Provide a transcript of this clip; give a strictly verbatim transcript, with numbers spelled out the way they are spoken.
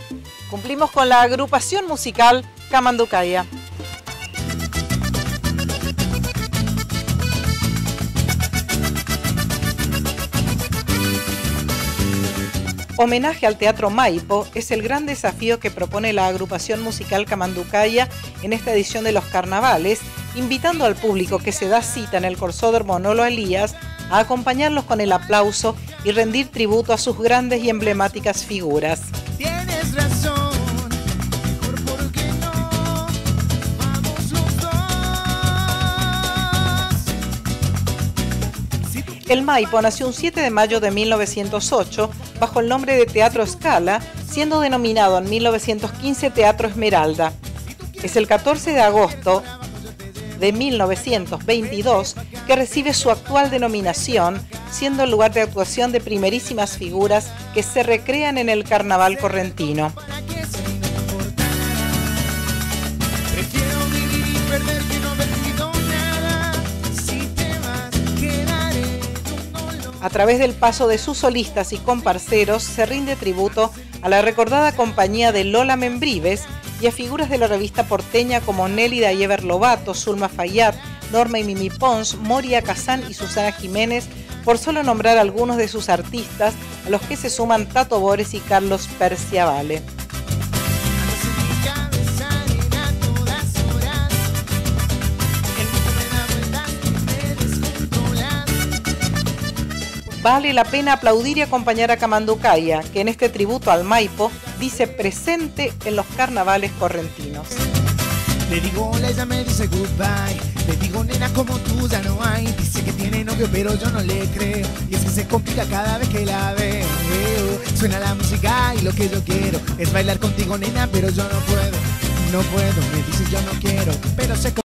Cumplimos con la agrupación musical Camanducaya. Homenaje al Teatro Maipo es el gran desafío que propone la agrupación musical Camanducaya en esta edición de los carnavales, invitando al público que se da cita en el Corsódromo Nolo Elías a acompañarlos con el aplauso y rendir tributo a sus grandes y emblemáticas figuras. Tienes razón, mejor porque no, vamos los dos. El Maipo nació un siete de mayo de mil novecientos ocho bajo el nombre de Teatro Scala, siendo denominado en mil novecientos quince Teatro Esmeralda. Es el catorce de agosto de mil novecientos veintidós que recibe su actual denominación, siendo el lugar de actuación de primerísimas figuras que se recrean en el carnaval correntino. A través del paso de sus solistas y comparceros se rinde tributo a la recordada compañía de Lola Membrives y a figuras de la revista porteña como Nélida y Ever Lobato, Zulma Fayad, Norma y Mimi Pons, Moria Kazán y Susana Jiménez, por solo nombrar algunos de sus artistas, a los que se suman Tato Bores y Carlos Perciavale. Vale la pena aplaudir y acompañar a Camanducaya, que en este tributo al Maipo dice presente en los carnavales correntinos. Le digo hola, ella me dice goodbye. Le digo nena, como tú ya no hay. Dice que tiene novio pero yo no le creo. Y es que se complica cada vez que la veo. Suena la música y lo que yo quiero es bailar contigo nena, pero yo no puedo. No puedo, me dice yo no quiero, pero sé